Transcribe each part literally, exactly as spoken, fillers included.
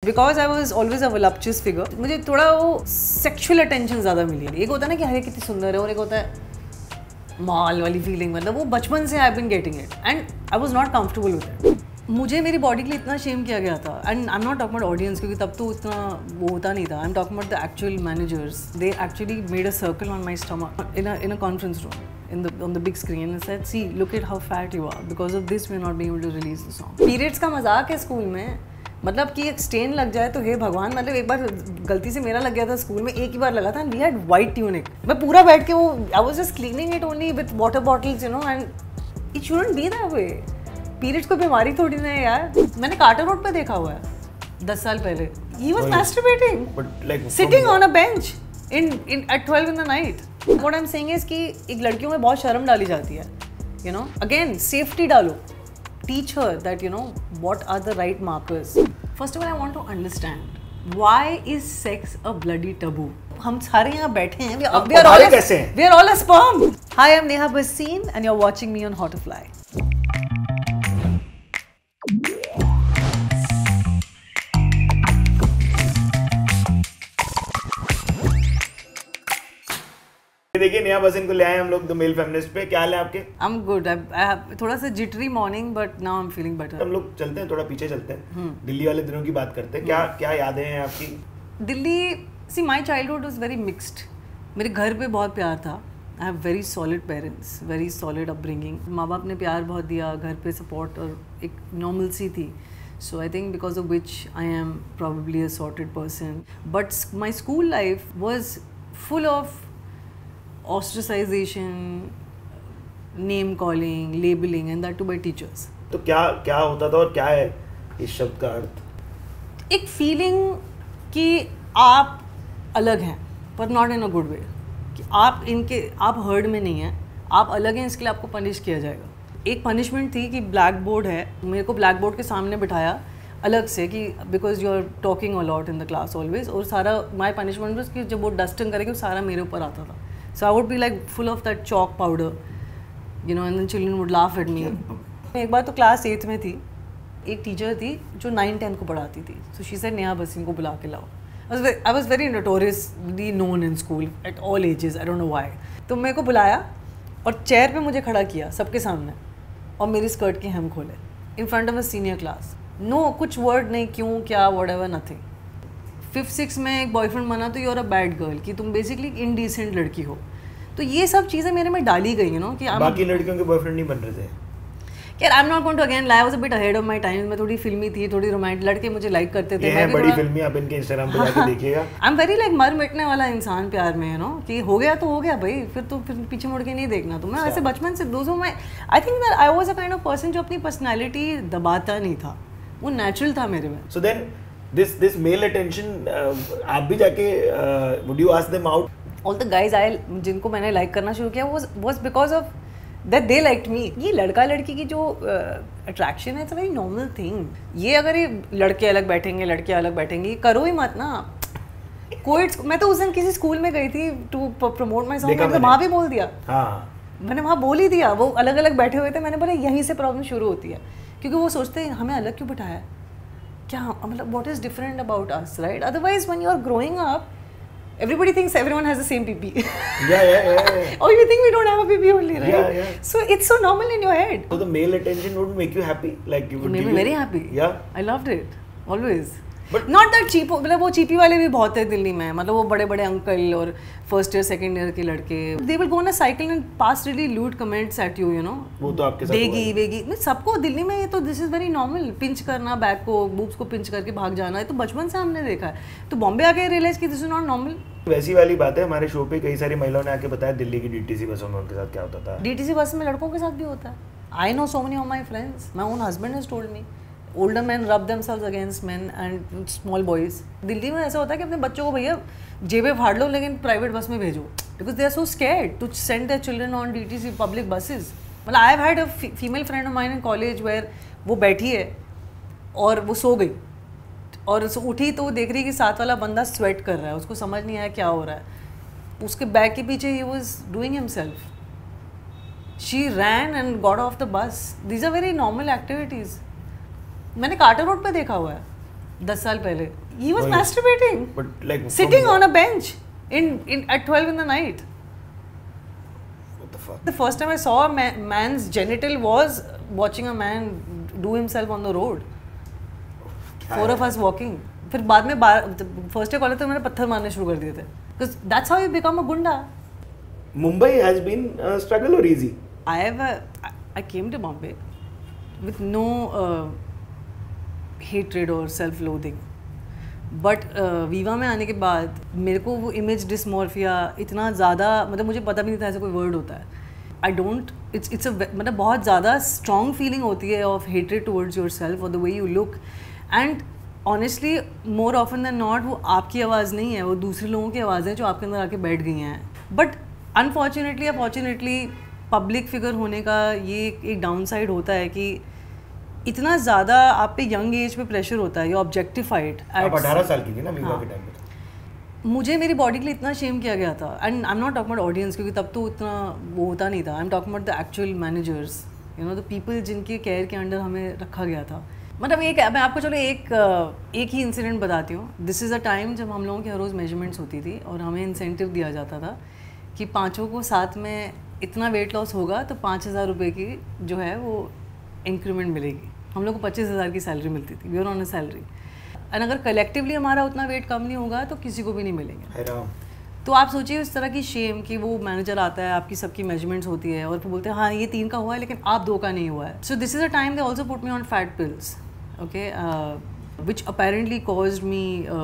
Because I was always a voluptuous figure, मुझे थोड़ा वो सेक्शुअल अटेंशन ज़्यादा मिली है। एक होता है ना कि हरे कितनी सुंदर है, और एक होता है माल वाली फीलिंग, मतलब वो बचपन से I been getting it and I was not comfortable with it. मुझे मेरी बॉडी के लिए इतना शेम किया गया था, and I am not talking about audience, क्योंकि तब तो इतना वो होता नहीं था। I am talking about the actual managers, they actually made a circle on my stomach in in a conference room in the on the big screen and said, see, look at how fat you are, because of this we are not being able to release the song. Periods का मजाक है school में, मतलब कि एक stand लग जाए तो हे भगवान, मतलब एक बार गलती से मेरा लग गया था स्कूल में, एक ही बार लगा था, and we had white tunic, मैं पूरा बैठ के वो I was just cleaning it only with water bottles, you know, and it shouldn't be that way. Periods कोई बीमारी थोड़ी ना है यार। मैंने कार्टर रोड पे देखा हुआ है दस साल पहले, he was masturbating, but like sitting on a bench in in at twelve in the night. What I'm saying is कि एक लड़कियों में बहुत शर्म डाली जाती है, you know. Again, safety डालो. Teach her that, you know, what are the right markers. First of all, I want to understand why is sex a bloody taboo. हम सारे यहाँ बैठे हैं. We are, we are all a, we are all a sperm. Hi, I'm Neha Bhasin, and you're watching me on How to Fly. देखिए नेहा बसिन को ले आए हम लोग द मेल फेमिनिस्ट पे। क्या हाल है आपके? I'm good. I, I have थोड़ा सा jittery morning, but now I am feeling better. हम लोग चलते हैं, थोड़ा पीछे चलते हैं, दिल्ली वाले दिनों की बात करते हैं। क्या क्या यादें हैं आपकी Delhi? See my childhood was very mixed. मेरे घर पे बहुत प्यार था। I have very solid parents, very solid upbringing. माँ बाप ने प्यार बहुत दिया, घर पे सपोर्ट और एक नॉर्मल सी थी। So I think because of which I am probably a sorted person. But my school life was full of ostracization, name calling, labeling, and that too by teachers. तो क्या क्या होता था और क्या है इस शब्द का अर्थ? एक फीलिंग कि आप अलग हैं, पर not in a good way, कि आप इनके आप हर्ड में नहीं हैं, आप अलग हैं, इसके लिए आपको पनिश किया जाएगा। एक पनिशमेंट थी कि ब्लैक बोर्ड है, मेरे को ब्लैक बोर्ड के सामने बिठाया अलग से कि because you are talking a lot in the class always, और सारा माई पनिशमेंट वाज कि जब वो डस्टिंग करेगी वो सारा मेरे ऊपर आता था। So I would be like full of that chalk powder, you know, and then children would laugh at me. एक बार तो क्लास एट्थ में थी, एक टीचर थी जो नाइन टेंथ को पढ़ाती थी। So she said Neha Bassein को बुला के लाओ। I was very, I was very notoriously known in school at all ages. I don't know why. तो मेरे को बुलाया और चेयर पे मुझे खड़ा किया सबके सामने, और मेरी स्कर्ट की hem खोले in front of a senior class. No, कुछ वर्ड नहीं, क्यों, क्या, whatever, nothing. फिफ्थ सिक्स में एक बॉयफ्रेंड बना तो you are a bad girl, कि तुम बेसिकली इनडिसेंट लड़की हो। तो ये सब चीज़ें मेरे में डाली गई, यू नो, कि बाकी लड़कियों के बॉयफ्रेंड नहीं बन रहे थे। यार I am not going to again lie, I was a bit ahead of my time. मैं थोड़ी फिल्मी थी, थोड़ी रोमांटिक, लड़के मुझे लाइक करते थे। मैं भी बड़ी फिल्मी, आप इनके इंस्टाग्राम पे जाके देखिएगा। आई एम वेरी लाइक मर मिटने वाला इंसान प्यार में, यू नो, कि हो गया तो हो गया भाई, फिर तो फिर पीछे मुड़ के नहीं देखना। तो मैं वैसे बचपन से दोस्तों में I think that I was a kind of person जो अपनी पर्सनैलिटी दबाता नहीं था, वो नेचुरल था मेरे में। So then this this male attention, uh, आप भी जाके uh, would you ask them out? All the guys I जिनको मैंने लाइक करना शुरू किया was was because of that they liked me. ये लड़का लड़की की जो अट्रैक्शन है, it's a very normal thing. ये अगर ये लड़के अलग बैठेंगे, लड़के अलग बैठेंगे, करो ही मत ना। कोई मैं तो उस दिन किसी स्कूल में गई थी टू प्रमोट माई सॉन्ग, मैंने वहाँ भी बोल दिया। हाँ, मैंने वहाँ बोल ही दिया, वो अलग अलग बैठे हुए थे, मैंने बोला यहीं से प्रॉब्लम शुरू होती है, क्योंकि वो सोचते हैं हमें अलग क्यों बिठाया, क्या मतलब what is different about us, right? Otherwise when you are growing up, everybody thinks everyone has the same pee-pee. Yeah, yeah, yeah, yeah. Or you think we don't have a pee-pee only, right? Yeah, yeah. So it's so normal in your head. So the male attention would make you happy, like you would. It made me very happy. Yeah. I loved it always. But not that cheap, मतलब वो चीपी वाले भी बहुत है दिल्ली में, मतलब वो बड़े बड़े अंकल और फर्स्ट ईयर सेकंड ईयर के लड़के, they will go on a cycle and pass really lewd comments at you, you know. वो तो आपके साथ वेगी वेगी मैं सबको दिल्ली में, ये तो this is very normal, pinch करना बैक को, बूब्स को पिंच करके भाग जाना, ये तो बचपन से हमने देखा है। तो बॉम्बे आके रियलाइज की दिस इज नॉट नॉर्मल। वैसी वाली बात है, हमारे शो पे कई सारी महिलाओं ने आके बताया दिल्ली की डीटीसी बसों में उनके साथ क्या होता था। डीटीसी बस में लड़कों के साथ भी होता है। I know so many of my friends, my own husband has told me older men rub themselves against men and small boys. दिल्ली में ऐसा होता है कि अपने बच्चों को भैया जेबें फाड़ लो लेकिन प्राइवेट बस में भेजो, because they are so scared to send their children on D T C public buses. मतलब I have had a female friend of mine in college where वो बैठी है और वो सो गई, और उठी तो वो देख रही है कि साथ वाला बंदा स्वेट कर रहा है, उसको समझ नहीं आया क्या हो रहा है, उसके बैग के पीछे he was doing himself. She ran and got off the bus. These are very normal activities. मैंने कार्टर रोड पे देखा हुआ है, दस साल पहले he was Why? masturbating But like sitting from on a bench in, in at twelve in the night. what the fuck? The first time I saw a ma- man's genital was watching a man do himself on the road. Four of us walking. फिर बाद में first day college तो मैंने पत्थर मारने शुरू कर दिए थे because that's how you become a gunda. Mumbai has been a struggle or easy? I have a, I came to Bombay with no uh, hatred or self-loathing. But viva में आने के बाद मेरे को वो इमेज डिसमॉर्फिया इतना ज़्यादा मतलब मुझे पता भी नहीं था ऐसा कोई वर्ड होता है. I don't it's it's a मतलब बहुत ज़्यादा स्ट्रॉन्ग फीलिंग होती है of hatred towards your self और the way you look. And honestly more often than not वो आपकी आवाज़ नहीं है, वो दूसरे लोगों की आवाज़ें जो आपके अंदर आके बैठ गई हैं. But unfortunately opportunately public figure होने का ये एक डाउन साइड होता है कि इतना ज़्यादा आप पे यंग एज पे प्रेशर होता है, यू ऑब्जेक्टिफाइड. आप अठारह साल की थी ना वीवा के टाइम पे? मुझे मेरी बॉडी के लिए इतना शेम किया गया था. And I am not talking about audience क्योंकि तब तो इतना वो होता नहीं था. I am talking about the actual managers, you know the people जिनके केयर के अंडर हमें रखा गया था. मतलब एक मैं आपको चलो एक एक ही इंसिडेंट बताती हूँ. दिस इज़ अ टाइम जब हम लोगों की हर रोज़ मेजरमेंट्स होती थी और हमें इंसेंटिव दिया जाता था कि पाँचों को साथ में इतना वेट लॉस होगा तो पाँच हज़ार रुपये की जो है वो इंक्रीमेंट मिलेगी. हम लोग को पच्चीस हज़ार की सैलरी मिलती थी. We are on a salary. And अगर कलेक्टिवली हमारा उतना वेट कम नहीं होगा तो किसी को भी नहीं मिलेंगे. तो आप सोचिए उस तरह की शेम कि वो मैनेजर आता है, आपकी सबकी मेजरमेंट्स होती है और फिर बोलते हैं हाँ ये तीन का हुआ है लेकिन आप दो का नहीं हुआ है. So this is a time they also put me on fat pills, okay, which apparently caused me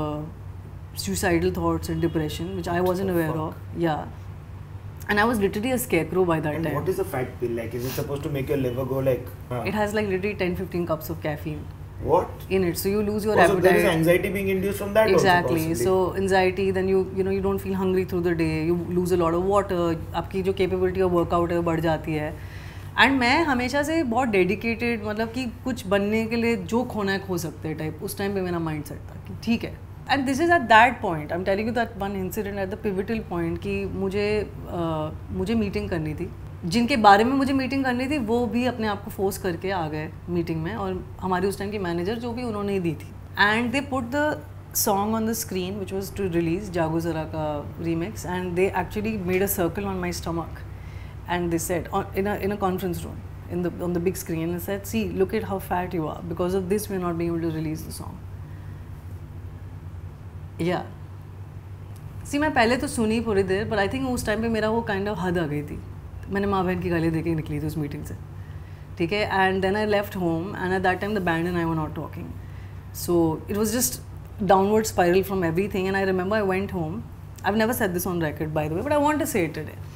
suicidal thoughts and depression, which I wasn't aware of. Yeah. And I was literally a scarecrow by that and time. What is a fat pill like? Is it supposed to make your liver go like? Huh? It has like literally ten to fifteen cups of caffeine. What? In it, so you lose your oh, appetite. So there is anxiety being induced from that. Exactly. Also, so anxiety, then you you know you don't feel hungry through the day. You lose a lot of water. आपकी जो capability of workout है वो बढ़ जाती है. And मैं हमेशा से बहुत dedicated मतलब कि कुछ बनने के लिए जो खोना है खो सकते हैं टाइप. उस टाइम पे मेरा mindset था कि ठीक है. And this is at that point. I'm telling you that one incident at the pivotal point कि मुझे uh, मुझे मीटिंग करनी थी. जिनके बारे में मुझे मीटिंग करनी थी वो भी अपने आप को फोर्स करके आ गए मीटिंग में और हमारी उस टाइम की मैनेजर जो भी उन्होंने ही दी थी. And they put the song on the screen which was to release Jaago Zara का remix and they actually made a circle on my stomach and they said in in a conference room in the on the big screen and said see look it how fat you are because of this we are not being able to release the song. या सी मैं पहले तो सुनी पूरी देर पर I think उस time पे मेरा वो काइंड ऑफ हद आ गई थी. मैंने माँ बहन की गाली दे के निकली थी उस मीटिंग से, ठीक है. And then I left home and at that time the band and I were not talking. So it was just downward spiral from everything. And I remember I went home. I have never said this on record by the way, but I want to say it today.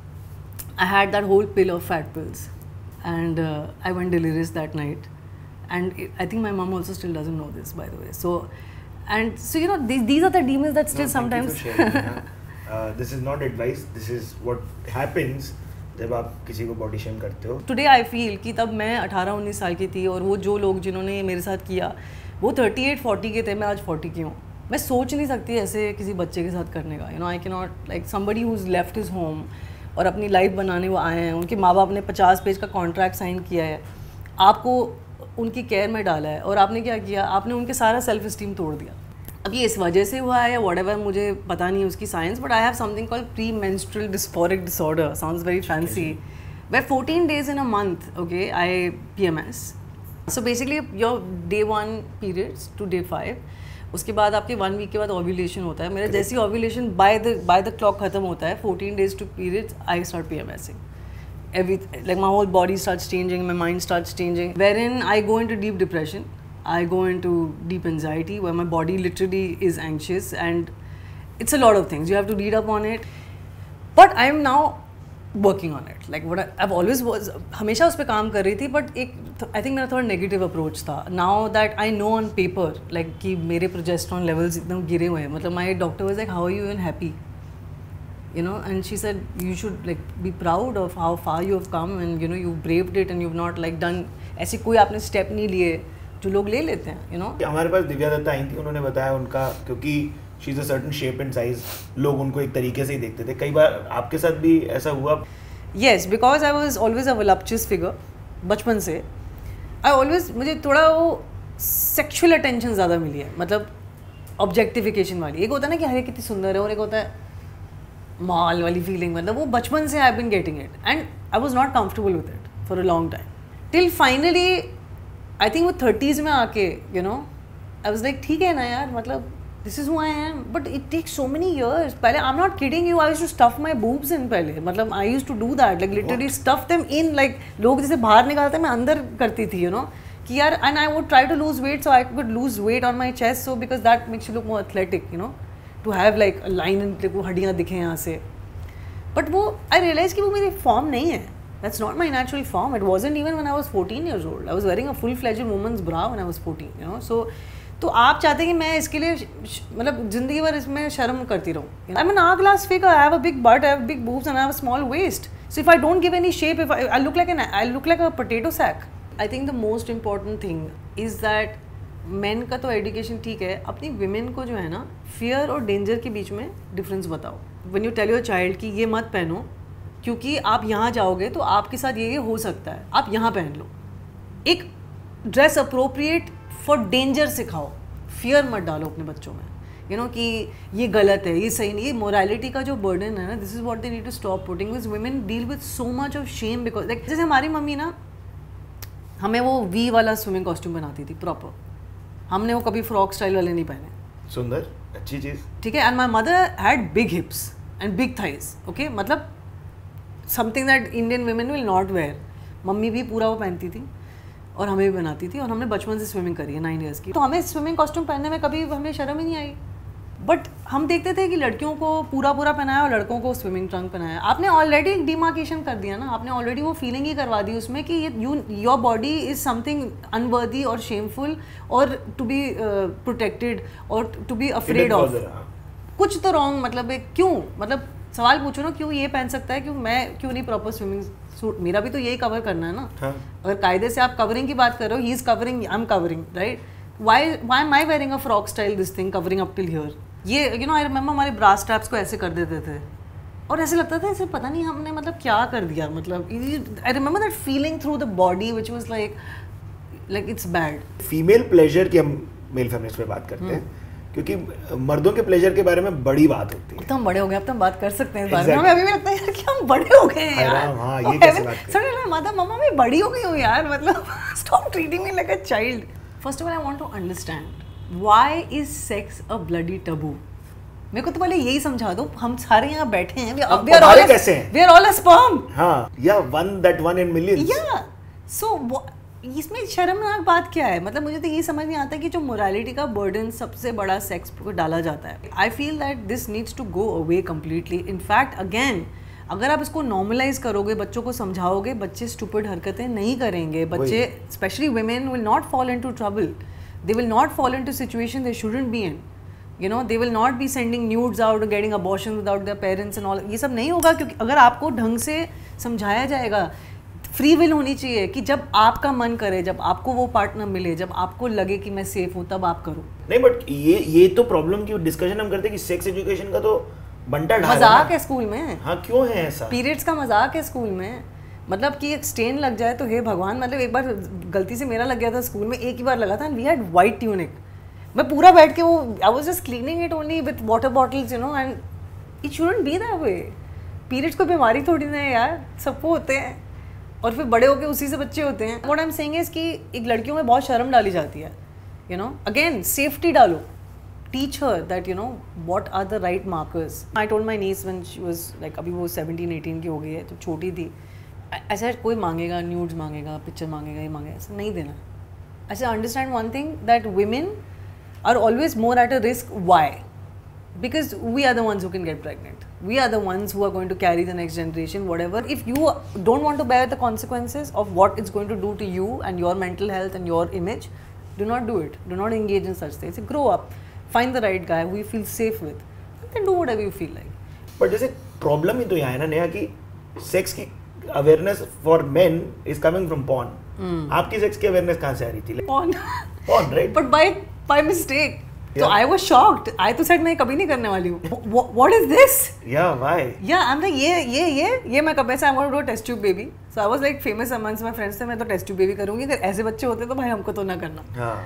I had that whole pill of fat pills and uh, I went delirious that night. And it, I think my mom also still doesn't know this, by the way. So and so you know these, these are the demons that still no, sometimes thank you for sharing, uh, this is not advice, this is what happens जब आप किसी को body shame करते हो. Today I feel कि तब मैं अठारह उन्नीस साल की थी और वो जो लोग जिन्होंने मेरे साथ किया वो थर्टी एट फोर्टी के थे, मैं आज फोर्टी की हूँ. मैं सोच नहीं सकती ऐसे किसी बच्चे के साथ करने का. You know I can not like somebody who is left his home और अपनी लाइफ बनाने वो आए हैं. उनके माँ बाप ने पचास पेज का कॉन्ट्रैक्ट साइन किया है, आपको उनकी केयर में डाला है और आपने क्या किया, आपने उनके सारा सेल्फ इस्टीम तोड़ दिया. अब ये इस वजह से हुआ है या व्हाटएवर मुझे पता नहीं है उसकी science, but I have something called premenstrual dysphoric disorder. Sounds very fancy. Where fourteen days in a month, okay, I P M S. So basically your day one periods to day five, उसके बाद आपके one week के बाद ovulation होता है. मेरा जैसी ovulation by the by the clock खत्म होता है, fourteen days to periods, I start PMSing. Every like my whole body starts changing, my mind starts changing, wherein I go into deep depression. I go into deep anxiety where my body literally is anxious and it's a lot of things. You have to read up on it. But I am now working on it. Like what I, I've always was, हमेशा उस पर काम कर रही थी, but एक I think मेरा थोड़ा negative approach था. Now that I know on paper like कि मेरे progesterone levels एकदम गिरे हुए हैं, मतलब my doctor was like, how are you even happy? You know, and she said you should like be proud of how far you have come and you know you braved it and you've not like done ऐसे कोई आपने step नहीं लिए जो लोग ले लेते हैं. You know, हमारे पास दिव्या दत्ता आई थी, उन्होंने बताया उनका क्योंकि she is a certain shape and size, लोग उनको एक तरीके से ही देखते थे. कई बार आपके साथ भी ऐसा हुआ? yes, because I was always a voluptuous figure बचपन से. I always मुझे थोड़ा वो सेक्सुअल अटेंशन ज़्यादा मिली है, मतलब ऑब्जेक्टिफिकेशन वाली। एक होता है ना कि अरे कितनी सुंदर है, और एक होता है माल वाली फीलिंग, मतलब वो बचपन से I been getting it and I was not comfortable with it for a long time till finally I think वो थर्टीज़ में आके you know I was like ठीक है ना यार, मतलब this is who I am, but it takes so many years. पहले I am not kidding you, I used to stuff my boobs in, पहले मतलब I used to do that, like literally stuff them in, like लोग जैसे बाहर निकालते मैं अंदर करती थी, यू नो कि यार, and I would try to lose weight so I could lose weight on my chest, so because that makes you look more athletic, you know to have like line, वो हड्डियाँ दिखें यहाँ से। But वो आई realise कि वो मेरी form नहीं है, that's not my natural form, it wasn't even when I was fourteen years old, I was wearing a full fledged women's bra when I was fourteen, you know. So तो आप चाहते हैं कि मैं इसके लिए मतलब जिंदगी भर इसमें शर्म करती रहूँ? I am an hourglass figure, I have a big butt, I have big boobs and I have a small waist. So if I don't give any shape, if I, I look like an I look like a potato sack. I think the most important thing is that men का तो education ठीक है, अपनी women को जो है ना fear और danger के बीच में difference बताओ। When you tell your child कि ये मत पहनो क्योंकि आप यहाँ जाओगे तो आपके साथ ये ये हो सकता है, आप यहाँ पहन लो। एक ड्रेस अप्रोप्रिएट फॉर डेंजर सिखाओ, फियर मत डालो अपने बच्चों में, यू नो कि ये गलत है, ये सही नहीं। ये मोरालिटी का जो बर्डन है ना, this is what they need to stop putting, because women deal with so much of shame, because like जैसे हमारी मम्मी ना हमें वो वी वाला स्विमिंग कॉस्ट्यूम बनाती थी प्रॉपर, हमने वो कभी फ्रॉक स्टाइल वाले नहीं पहने। सुंदर, अच्छी चीज़, ठीक है। And my mother had big hips and big thighs, okay, मतलब something that Indian women will not wear. मम्मी भी पूरा वो पहनती थी और हमें भी बनाती थी, और हमने बचपन से स्विमिंग करी है नाइन इयर्स की, तो हमें स्विमिंग कॉस्ट्यूम पहनने में कभी हमें शर्म ही नहीं आई। बट हम देखते थे कि लड़कियों को पूरा पूरा पहनाया और लड़कों को स्विमिंग ट्रंक पहनाया। आपने ऑलरेडी एक डिमार्केशन कर दिया ना, आपने ऑलरेडी वो फीलिंग ही करवा दी उसमें कि you your body is something unworthy और शेमफुल और टू बी प्रोटेक्टेड और टू बी अफ्रेड ऑफ। कुछ तो रॉन्ग, मतलब एक क्यों, मतलब सवाल पूछो ना, क्यों ये पहन सकता है, क्यों मैं क्यों नहीं प्रॉपर स्विमिंग सूट, मेरा भी तो यही कवर करना है ना। हाँ. अगर कायदे से आप कवरिंग की बात कर रहे हो, he is covering, I am covering, right? Why why am I wearing a frock style this thing covering up till here? ये यू नो आई रिमेंबर हमारे ब्रा स्ट्रैप्स को ऐसे कर देते थे और ऐसे लगता था ऐसे पता नहीं हमने मतलब क्या कर दिया, मतलब I remember that feeling through the body which was like like it's bad. Female pleasure की हम मेल फेमिनिस्ट पे बात करते हैं क्योंकि मर्दों के प्लेजर के बारे में बड़ी बात होती है। अब तो हम बड़े हो गए, अब तो हम बात कर सकते हैं इस बारे में। हमें अभी भी लगता है यार कि हम बड़े हो गए हैं यार। हाँ, ये कैसे बात कर रहे हैं? माता मम्मा मैं बड़ी हो गई हूँ यार, मतलब stop treating me like a child. First of all I want to understand why is sex a bloody taboo. मेरे को तो पहले यही समझा दो, हम सारे यहाँ बैठे हैं, वी आर ऑल कैसे हैं? We are all a sperm. हाँ, या one that one in millions. या सो इसमें शर्मनाक बात क्या है? मतलब मुझे तो ये समझ नहीं आता कि जो मोरालिटी का बर्डन सबसे बड़ा सेक्स को डाला जाता है, I feel that this needs to go away completely. In fact again अगर आप इसको नॉर्मलाइज करोगे, बच्चों को समझाओगे, बच्चे स्टूपिड हरकतें नहीं करेंगे। बच्चे specially women will not fall into trouble, they will not fall into situation they shouldn't be in, you know, they will not be sending nudes out, getting abortion without their parents and all. ये सब नहीं होगा क्योंकि अगर आपको ढंग से समझाया जाएगा। फ्री विल होनी चाहिए कि जब आपका मन करे, जब आपको वो पार्टनर मिले, जब आपको लगे कि मैं सेफ हूँ, तब आप करो। नहीं बट ये ये तो प्रॉब्लम की डिस्कशन हम करते हैं कि सेक्स एजुकेशन का तो बंटा ढाल मजाक है स्कूल में। हाँ, क्यों है ऐसा? पीरियड्स का मजाक है स्कूल में, मतलब कि एक स्टेन लग जाए तो हे भगवान। मतलब एक बार गलती से मेरा लग गया था स्कूल में, एक ही बार लगा था, and we had white tunic. मैं पूरा बैठ के वो I was just cleaning it only with water bottles, you know, and it shouldn't be that way. Periods कोई बीमारी थोड़ी ना है यार, सबको होते हैं और फिर बड़े होके उसी से बच्चे होते हैं। What I am saying is कि एक लड़कियों में बहुत शर्म डाली जाती है, यू नो। अगेन सेफ्टी डालो, teach her that you know what are the right markers. I told my niece when she was like, अभी वो सेवनटीन एटीन की हो गई है तो छोटी थी, ऐसा कोई मांगेगा न्यूड्स मांगेगा, पिक्चर मांगेगा, ये मांगेगा, ऐसा नहीं देना। ऐसे understand one thing that women are always more at a risk. Why? Because we are the ones who can get pregnant. We are the ones who are going to carry the next generation, whatever. If you don't want to bear the consequences of what it's going to do to you and your mental health and your image, do not do it. Do not engage in such things. Grow up. Find the right guy who you feel safe with. And then do whatever you feel like. But जैसे problem ही तो यहाँ है ना नेहा कि sex की awareness for men is coming from porn. Hmm. आपकी sex की awareness कहाँ से आ रही थी? Porn. Porn, right? But by by mistake. So I was shocked. I तो said मैं कभी नहीं करने वाली हूँ. What is this? Yeah, why? Yeah, I'm like ये ये ये ये मैं कब ऐसा I want to do a test tube baby. So I was like famous amongst my friends से मैं तो test tube baby करूँगी, अगर ऐसे बच्चे होते तो भाई हमको तो ना करना. हाँ.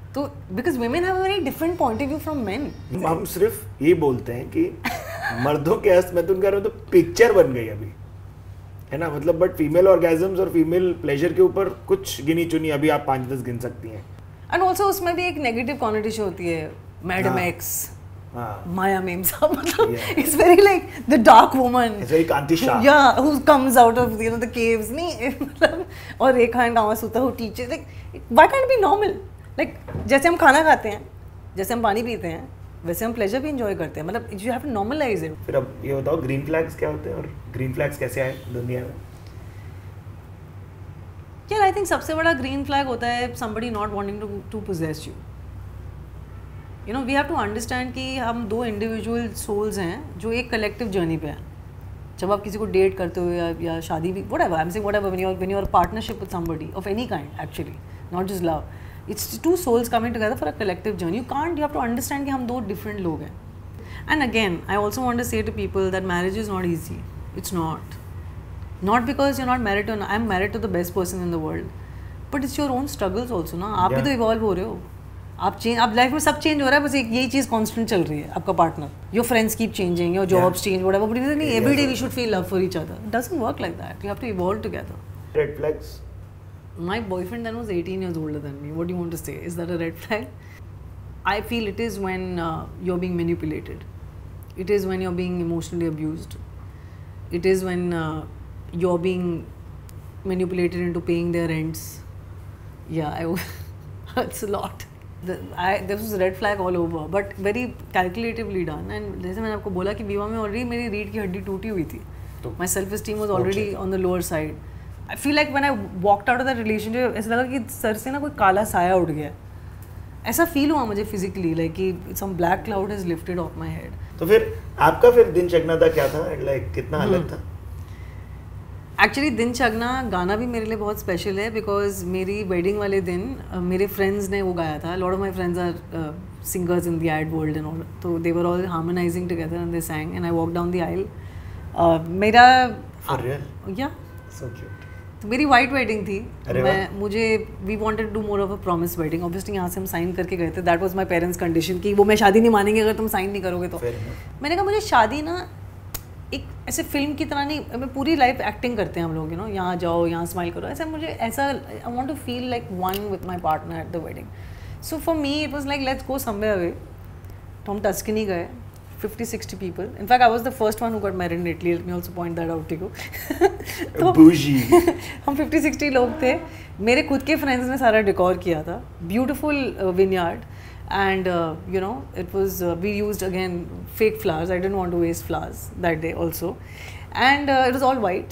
तो because women have a very different point of view from men. हम सिर्फ ये बोलते हैं कि मर्दों के हस्त में तुम कह रहे हो तो पिक्चर बन गई अभी, है ना, मतलब बट फीमेल ऑर्गेजम्स और फीमेल प्लेजर के ऊपर कुछ गिनी चुनी अभी आप पाँच दस गिन सकती हैं. एंड ऑल्सो उसमें भी एक नेगेटिव कॉन्नोटेशन होती है, मैडम एक्स, Maya Memsa, मतलब it's very like the dark woman. It's very Kanti Shah. Yeah, who comes out of you know the caves, नहीं मतलब और Rekha and Kamasutra who teaches like why can't it be normal? Like जैसे हम खाना खाते हैं, जैसे हम पानी पीते हैं, वैसे हम प्लेजर भी इंजॉय करते हैं, मतलब you have to normalize it. फिर अब ये बताओ ग्रीन फ्लैग्स क्या होते हैं और ग्रीन फ्लैग्स कैसे आए दुनिया में? यार आई थिंक सबसे बड़ा ग्रीन फ्लैग होता है somebody not wanting to to possess you. You know we have to understand कि हम दो इंडिविजुअल सोल्स हैं जो एक कलेक्टिव जर्नी पे हैं. जब आप किसी को डेट करते हो या या शादी भी whatever I am saying whatever when you are when you are partnership with somebody of any kind actually not just love, it's two souls coming together for a collective journey. You can't, you have to understand कि हम दो different लोग हैं. And again I also want to say to people that marriage is not easy. It's not not because you are not married to I am married to the best person in the world, but it's your own struggles also ना. आप भी तो evolve हो रहे हो, आप change, आप life में सब चेंज हो रहा है, बस एक यही चीज़ कांस्टेंट चल रही है, आपका partner. Your friends keep changing, your jobs change, whatever, but नहीं every day we should feel love for each other. It doesn't work like that. You have to evolve together. Red flags? My boyfriend then was eighteen years older than me. What do you want to say? Is that a red flag? I feel it is when uh, you're being manipulated. It is when you're being emotionally abused. It is when uh, you're being manipulated into paying their rents. Yeah, I it's a lot. The, I, this was red flag all over, but very calculatively done. And जैसे मैंने आपको बोला कि विवाह में already मेरी रीढ़ की हड्डी टूटी हुई थी. My self esteem was already on the lower side. I feel like when I walked out of that relationship, ऐसा लगा कि सर से ना कोई काला साया उड़ गया. ऐसा फील हुआ मुझे फिजिकली, लाइक कि some black cloud has lifted off my head. तो फिर आपका फिर दिन चगना क्या था, लाइक कितना अलग था? एक्चुअली दिन चगना गाना भी मेरे लिए बहुत स्पेशल है बिकॉज मेरी वेडिंग वाले दिन uh, मेरे फ्रेंड्स ने वो गाया था. Lot of my friends are singers in the ad world and all, तो they were all harmonizing together and they sang and I walk down the aisle. मेरा या तो मेरी वाइट वेडिंग थी. मैं मुझे we wanted to do more of a promise wedding. Obviously यहाँ से हम साइन करके गए थे. That was my parents condition कि वो मैं शादी नहीं मानेंगे अगर तुम साइन नहीं करोगे तो. मैंने कहा मुझे शादी ना एक ऐसे फिल्म की तरह नहीं, मैं पूरी लाइफ एक्टिंग करते हैं हम लोग, यू नो, यहाँ जाओ यहाँ स्माइल करो, ऐसा मुझे ऐसा I want to feel like one with my partner at the wedding. So for me it was like let's go somewhere away. तो हम टस्कनी गए, fifty sixty people. In fact, I was the first one who got married in Italy. Let me also point that out to you. तो हम fifty sixty लोग थे. मेरे खुद के फ्रेंड्स ने सारा डेकोर किया था. Beautiful vineyard. And uh, you know, it was uh, we used again fake flowers. I didn't want to waste flowers that day also, and uh, it was all white,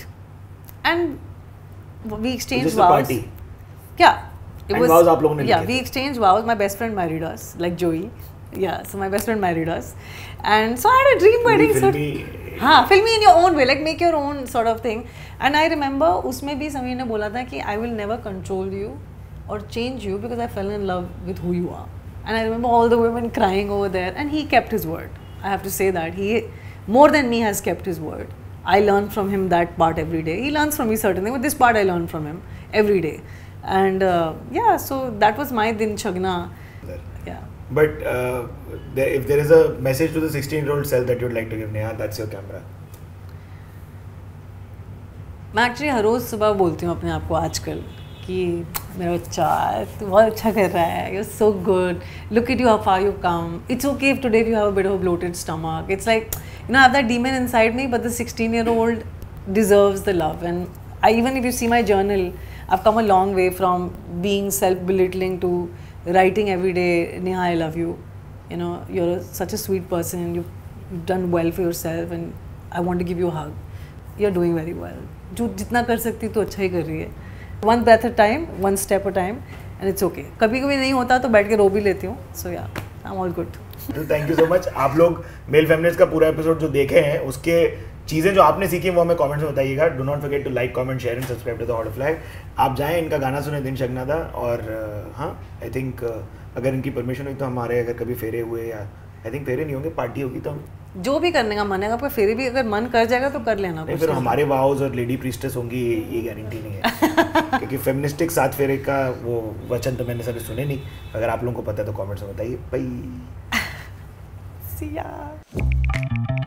and we exchanged just vows. A party. Yeah, it and was. vows आप लोगों ने yeah, we exchanged vows. My best friend married us, like Joey. Yeah, so my best friend married us, and so I had a dream wedding. So, हाँ, filmy in your own way, like make your own sort of thing. And I remember उसमें भी समीर ने बोला था कि I will never control you or change you because I fell in love with who you are. And I remember all the women crying over there, and he kept his word. I have to say that he, more than me, has kept his word. I learn from him that part every day. He learns from me certainly, but this part I learn from him every day. And uh, yeah, so that was my din chagna. Yeah. But uh, there, if there is a message to the sixteen-year-old self that you'd like to give Neha, that's your camera. मैं actually हर रोज़ सुबह बोलती हूँ अपने आप को आजकल कि मेरा बच्चा तू बहुत अच्छा कर रहा है, you're so good, look at you how far you come, it's okay if today you have a bit of a bloated stomach, it's like, you know, I have that demon inside me, but the sixteen year old deserves the love. And I, even if you see my journal, I've come a long way from being self belittling to writing every day, Neha, I love you, you know, you're a, such a sweet person, you've, you've done well for yourself and I want to give you a hug, you're doing very well, जो जितना कर सकती तो अच्छा ही कर रही है. One breath at a time, one step at a time, and it's okay. कभी कभी नहीं होता तो बैठ के रो भी लेती हूँ. So yeah, I'm all good. Thank you so much. आप लोग मेल फेमिनिस्ट का पूरा एपिसोड जो देखे हैं उसके चीज़ें जो आपने सीखी वो हमें कमेंट्स में बताइएगा. Do not forget to like, comment, share and subscribe to the hot flag. आप जाएं, इनका गाना सुने दिन चगना दा. और हाँ, आई थिंक अगर इनकी परमिशन हुई तो हमारे अगर कभी फेरे हुए या आई थिंक फेरे नहीं होंगे, पार्टी होगी तो हम जो भी करने का मन है आपका, फेरे भी अगर मन कर जाएगा तो कर लेना. फिर हमारे वाउज और लेडी प्रीस्टेस होंगी, ये गारंटी नहीं है. क्योंकि फेमिनिस्टिक सात फेरे का वो वचन तो मैंने कभी सुने नहीं. अगर आप लोगों को पता है तो कमेंट्स में बताइए. बाय. See ya.